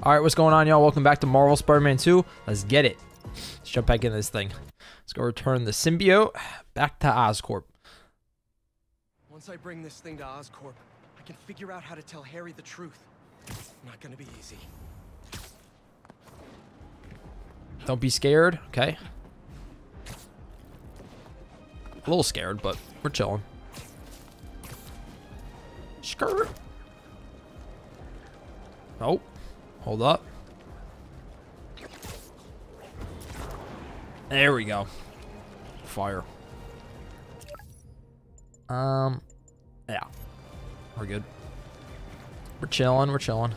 All right, what's going on, y'all? Welcome back to Marvel Spider-Man 2. Let's get it. Let's jump back into this thing. Let's go return the symbiote back to Oscorp. Once I bring this thing to Oscorp, I can figure out how to tell Harry the truth. Not gonna be easy. Don't be scared, okay? A little scared, but we're chilling. Skirt. Oh, hold up. There we go. Fire. Yeah. We're good. We're chilling, we're chilling.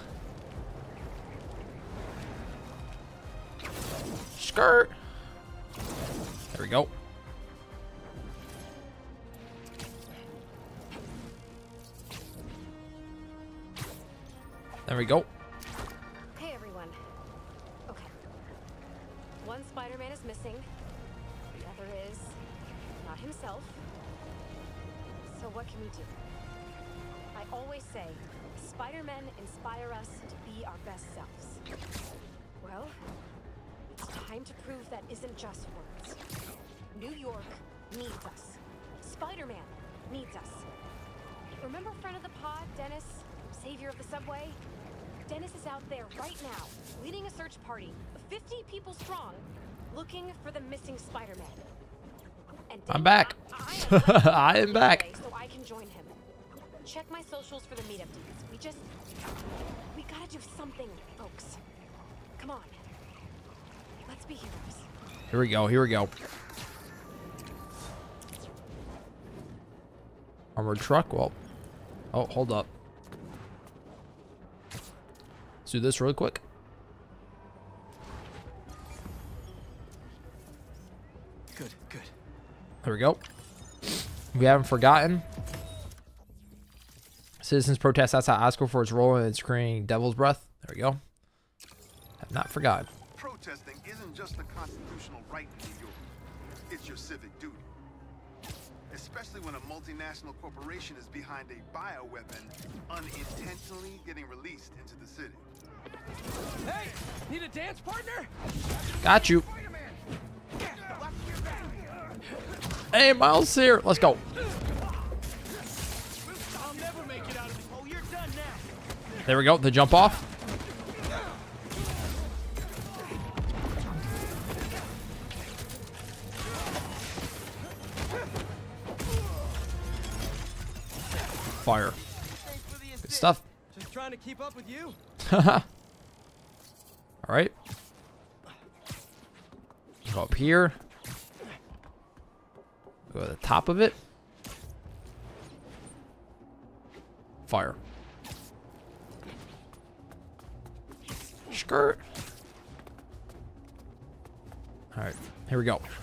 Skirt. There we go. There we go. Hey everyone. Okay. One Spider-Man is missing. The other is not himself. So what can we do? I always say, Spider-Men inspire us to be our best selves. Well, it's time to prove that isn't just words. New York needs us. Spider-Man needs us. Remember friend of the pod, Dennis? Savior of the subway? Dennis is out there right now, leading a search party of 50 people strong, looking for the missing Spider-Man. And I'm back. I am back. So I can join him. Check my socials for the meetup deeds. We gotta do something, folks. Come on. Let's be heroes. Here we go, here we go. Armored truck, well. Oh, hold up. Let's do this really quick. Good. There we go. We haven't forgotten. Citizens protest outside Oscorp for its role in screening Devil's Breath. There we go. Have not forgotten. Protesting isn't just a constitutional right in New York. It's your civic duty. Especially when a multinational corporation is behind a bioweapon unintentionally getting released into the city. Hey! Need a dance partner? Got you. Hey, Miles here. Let's go. I'll never make it out of this. Oh, you're done now. There we go. The jump off. Fire. Good stuff. Just trying to keep up with you. All right. Go up here. Go to the top of it. Fire. Skirt. All right, here we go.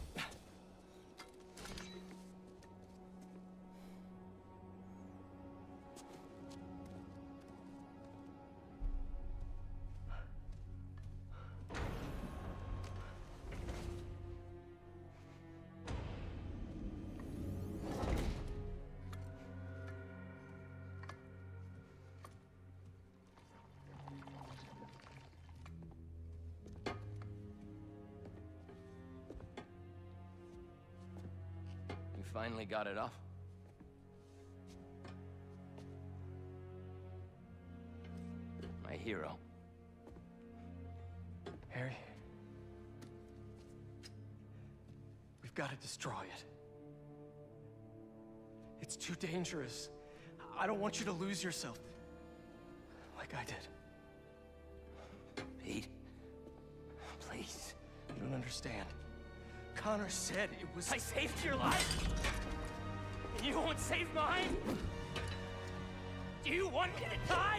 Finally got it off. My hero. Harry. We've got to destroy it. It's too dangerous. I don't want you to lose yourself. Like I did. Pete. Please. You don't understand. Connor said it was... I saved your life! And you won't save mine? Do you want me to die?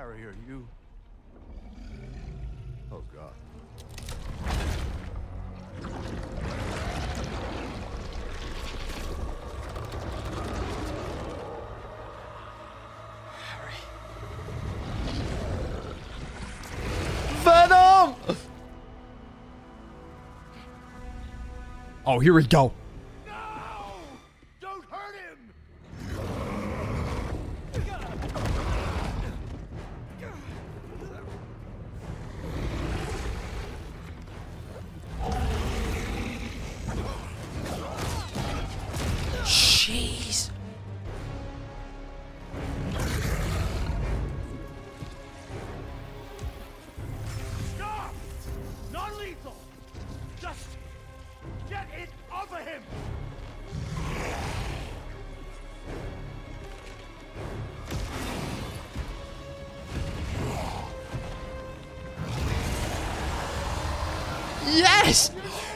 barrier, you... Oh, God. Venom! Oh, here we go. No! Don't hurt him! Jeez. Stop! Not lethal! Just get it off of him! Yes!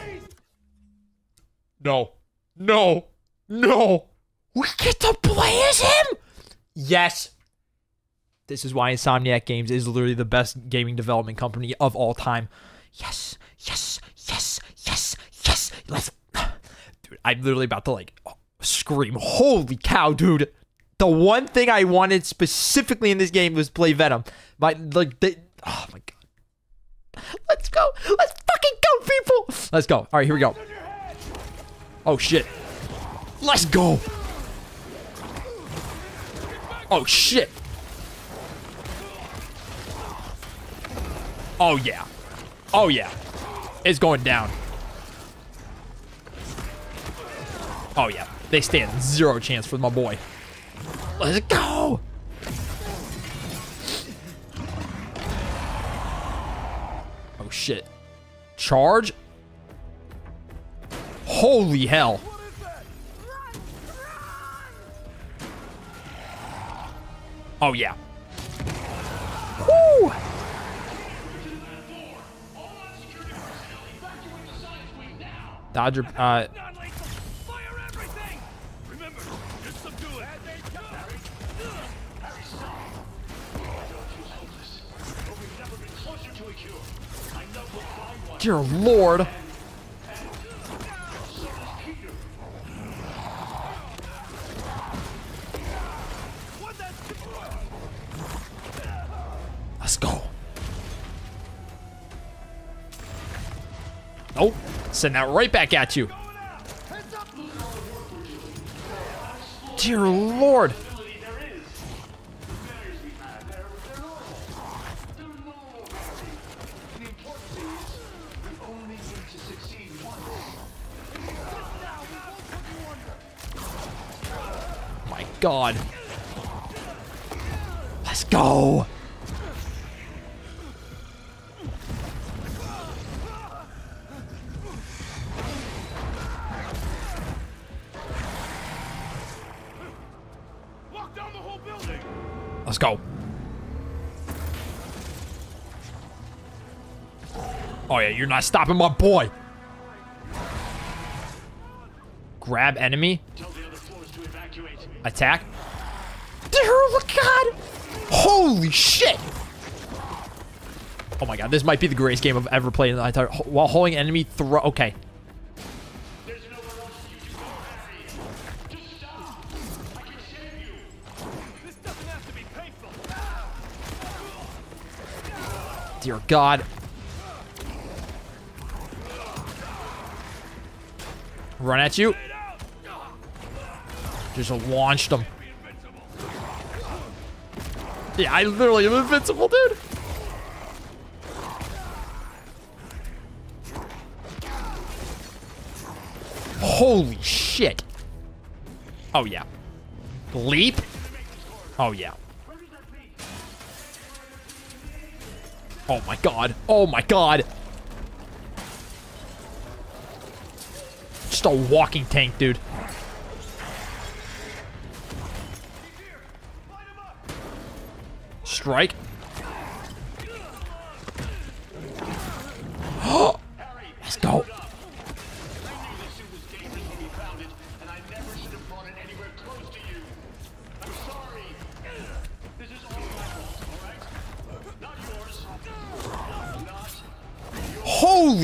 No. No. No. We get to play as him? Yes. This is why Insomniac Games is literally the best gaming development company of all time. Yes. Yes. Yes. Yes. Yes. Let's... Dude, I'm literally about to, like, scream. Holy cow, dude. The one thing I wanted specifically in this game was play Venom. Oh, my God. Let's go. Let's fucking go, people. Let's go. All right, here we go. Oh, shit. Let's go. Oh, shit. Oh, yeah. Oh, yeah. It's going down. Oh, yeah. They stand zero chance for my boy. Let's go. Oh, shit. Charge? Holy hell. Oh, yeah. Woo! Dodger, Non-lethal! Fire everything! Remember, just subdue it as they come! dear Lord. Let's go. Nope. Send that right back at you. Dear Lord. My God. Let's go. Let's go. Oh yeah, you're not stopping my boy. Grab enemy. Attack. Dear God. Holy shit. Oh my God, this might be the greatest game I've ever played in the entire. While holding enemy throw. Okay. Dear God. Run at you. Just launched him. Yeah, I literally am invincible, dude. Holy shit. Oh, yeah. Leap. Oh, yeah. Oh my God. Oh my God. Just a walking tank, dude. Strike. Let's go.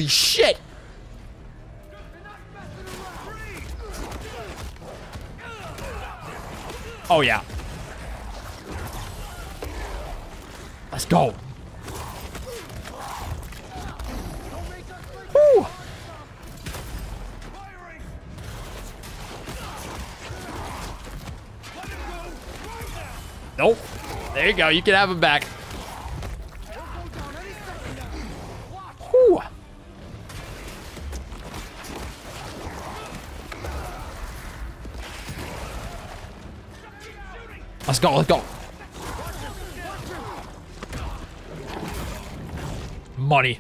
Holy shit! Oh, yeah. Let's go. Woo! Nope. There you go. You can have him back. Whew. Let's go. Let's go. Money.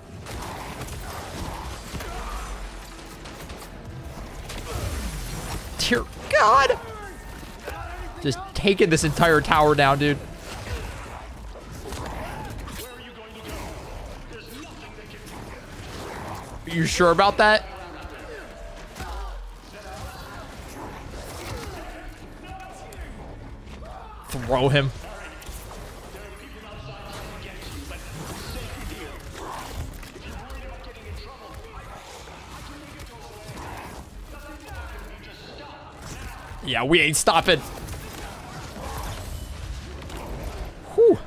Dear God. Just taking this entire tower down, dude. Are you sure about that? Throw him. Yeah, we ain't stopping. Whew.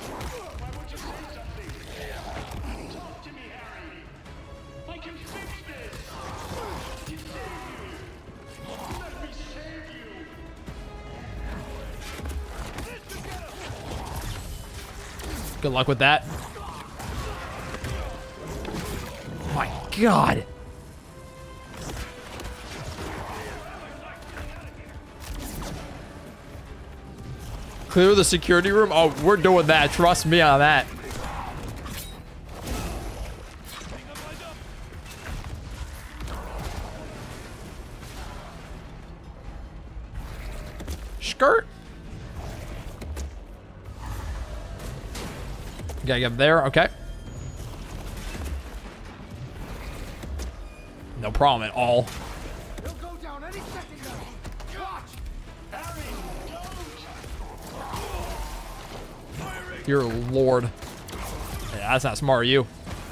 Good luck with that. My God. Clear the security room? Oh, we're doing that. Trust me on that. Skirt. Gotta get up there. Okay. No problem at all. He'll go down any second now. Watch. Dear Lord. Yeah, that's not smart of you.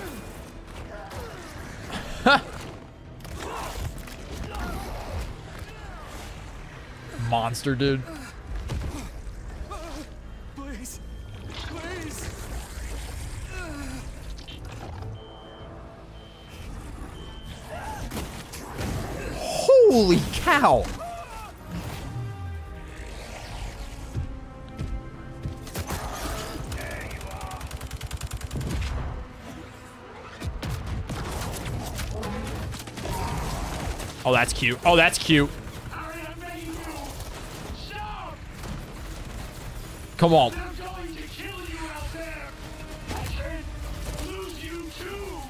Monster, dude. Please. Please. Holy cow. Oh, that's cute. Oh, that's cute. Come on. I'm going to kill you out there. I can lose you too.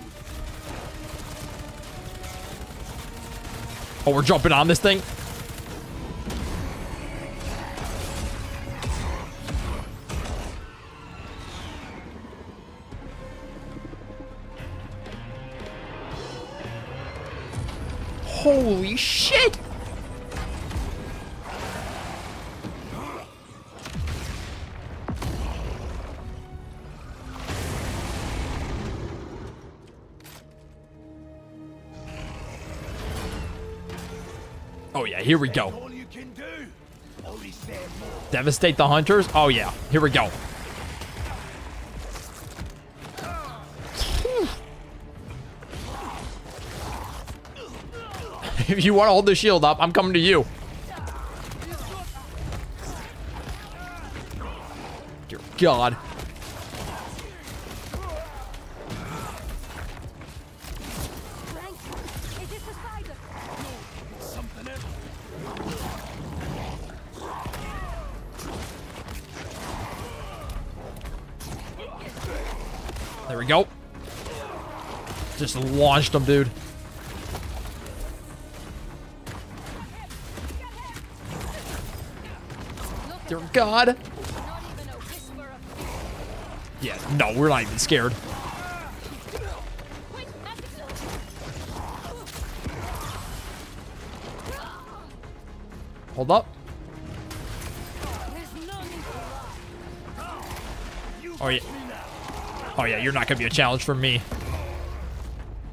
Oh, we're jumping on this thing. Holy shit. Oh yeah, here we go. All you can do. Only stand more. Devastate the hunters. Oh yeah, here we go. If you want to hold the shield up, I'm coming to you. Dear God. There we go. Just launched him, dude. Dear God. Yeah, no, we're not even scared. Hold up. Oh yeah. Oh yeah, you're not gonna be a challenge for me.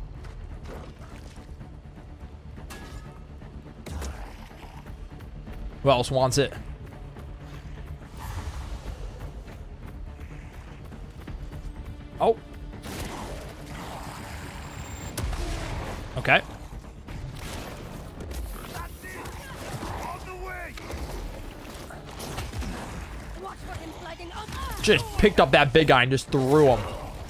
Who else wants it? Oh. Okay. Watch for him sliding up. Just picked up that big guy and just threw him.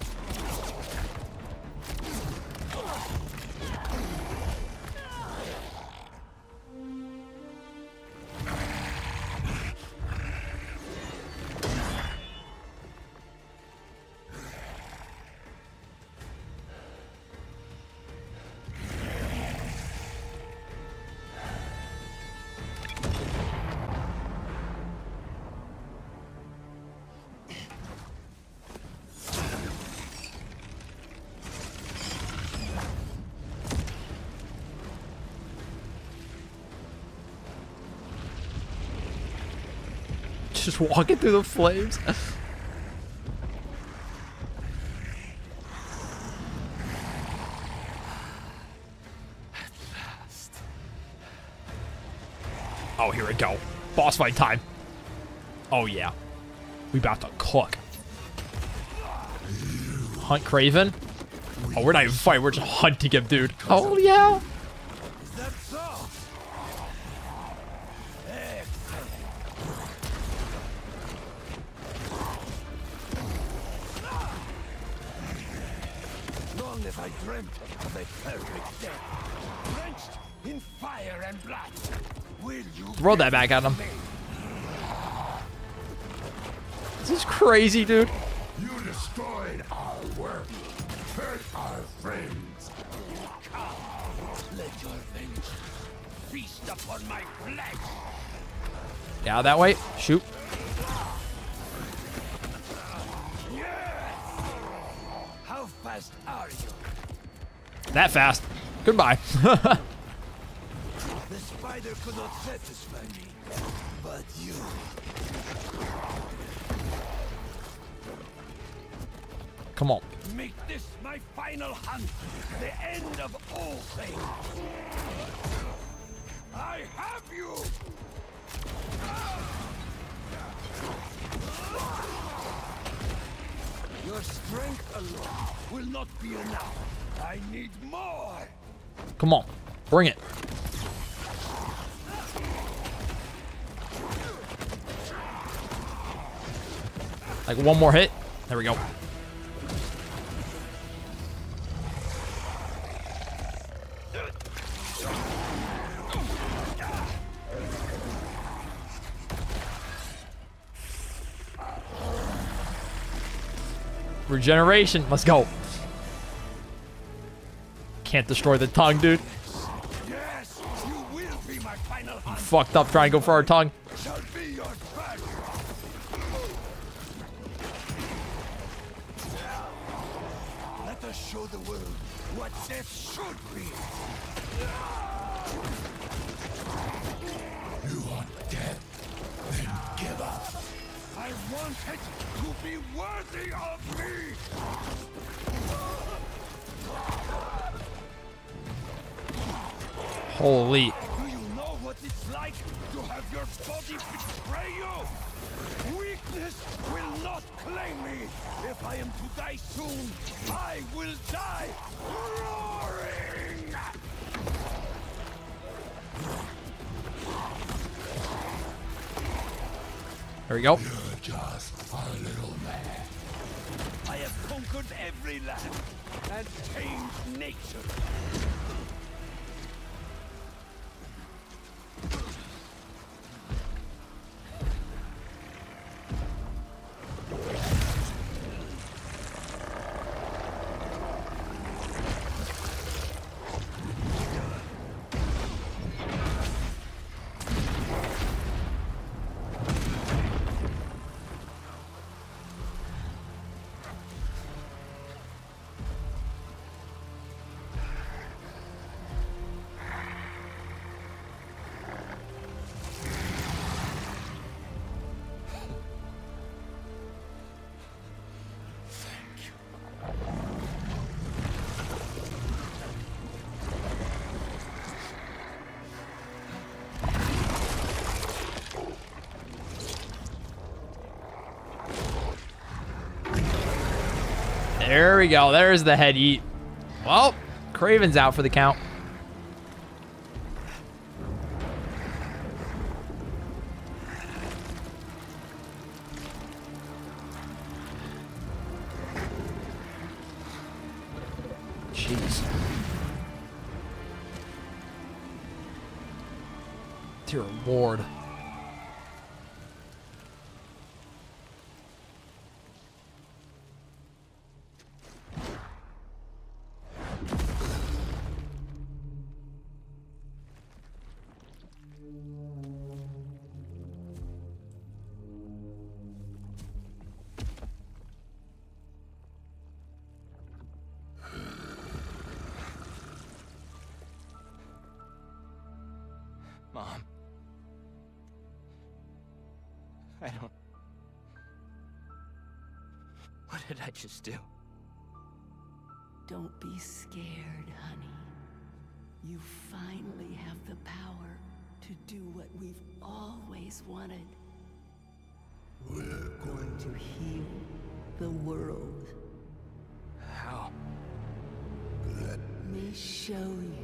Just walking through the flames. Oh, here we go. Boss fight time. Oh, yeah. We about to cook. Hunt Craven. Oh, we're not even fighting. We're just hunting him, dude. Oh, yeah. Long have I dreamt of a perfect death, drenched in fire and blood. Will you Throw that back at him. This is crazy, dude. You destroyed our work, hurt our friends. Let your vengeance feast upon my flesh. Yeah, that way. Shoot. How fast are you? That fast. Goodbye. The spider could not satisfy me, but you. Come on. Make this my final hunt, the end of all things. I have you! Your strength alone will not be enough. I need more! Come on. Bring it. Like one more hit. There we go. Regeneration. Let's go. Can't destroy the tongue, dude. Yes, you will be my final hunt. Fucked up trying to go for our tongue. Shall be your badge. Let us show the world what death should be. You want death? Then give up. I want it to be worthy of me. Holy. Do you know what it's like to have your body betray you? Weakness will not claim me. If I am to die soon, I will die roaring. There we go. You're just a little man. I have conquered every land and changed nature. There we go. There's the head eat. Well, Kraven's out for the count. Jeez. Dear Lord. Mom. I don't... What did I just do? Don't be scared, honey. You finally have the power to do what we've always wanted. We're going to heal the world. How? Let me show you.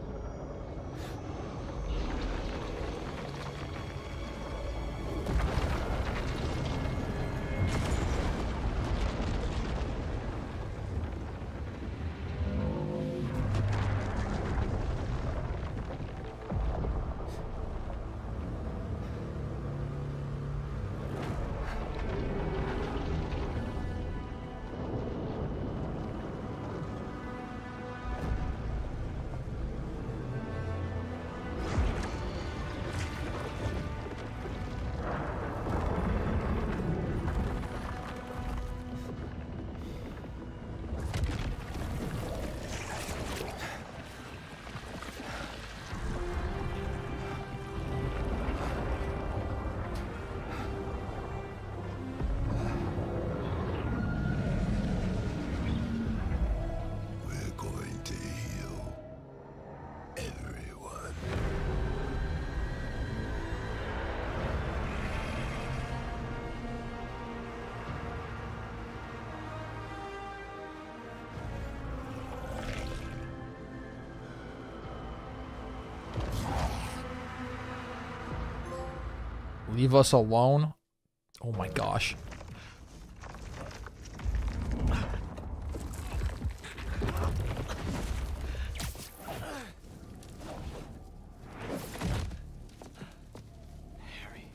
Leave us alone. Oh my gosh. Harry.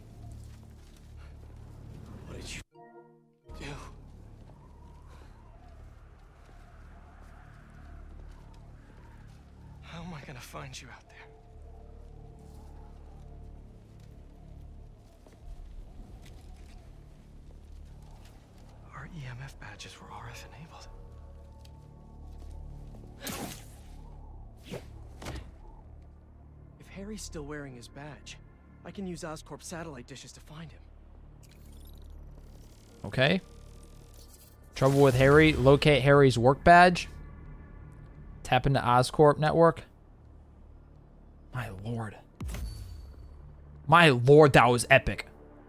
What did you do? How am I gonna find you out there? Our EMF badges were RF enabled. If Harry's still wearing his badge, I can use Oscorp satellite dishes to find him. Okay. Trouble with Harry. Locate Harry's work badge. Tap into Oscorp network. My lord. My lord, that was epic.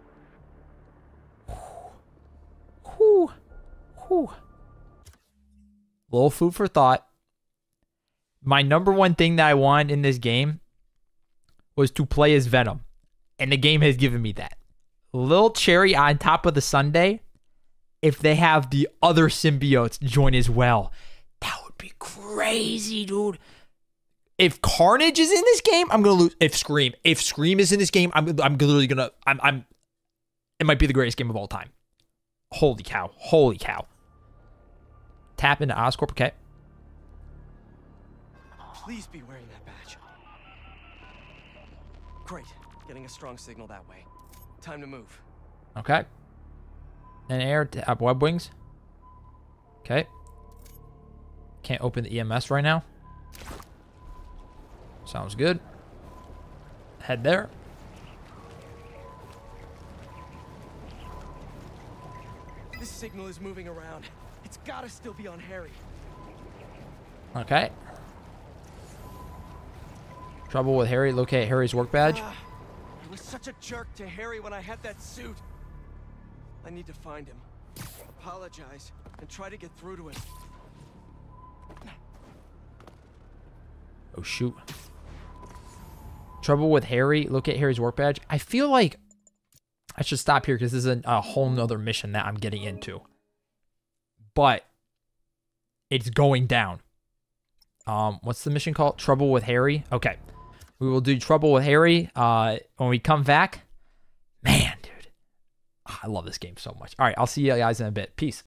Whew. Whew. Little food for thought. My number one thing that I wanted in this game was to play as Venom. And the game has given me that. Little cherry on top of the sundae. If they have the other symbiotes join as well. That would be crazy, dude. If Carnage is in this game, I'm gonna lose. If Scream is in this game, I'm literally gonna. It might be the greatest game of all time. Holy cow! Holy cow! Tap into Oscorp. Okay. Please be wearing that badge. Great. Getting a strong signal that way. Time to move. Okay. And air tap web wings. Okay. Can't open the EMS right now. Sounds good. Head there. This signal is moving around. It's gotta still be on Harry. Okay. Trouble with Harry. Locate Harry's work badge. I was such a jerk to Harry when I had that suit. I need to find him. Apologize and try to get through to him. Oh, shoot. Trouble with Harry. Look at Harry's work badge. I feel like I should stop here because this is a whole nother mission that I'm getting into. But it's going down. What's the mission called? Trouble with Harry. Okay. We will do Trouble with Harry when we come back. Man, dude. I love this game so much. All right. I'll see you guys in a bit. Peace.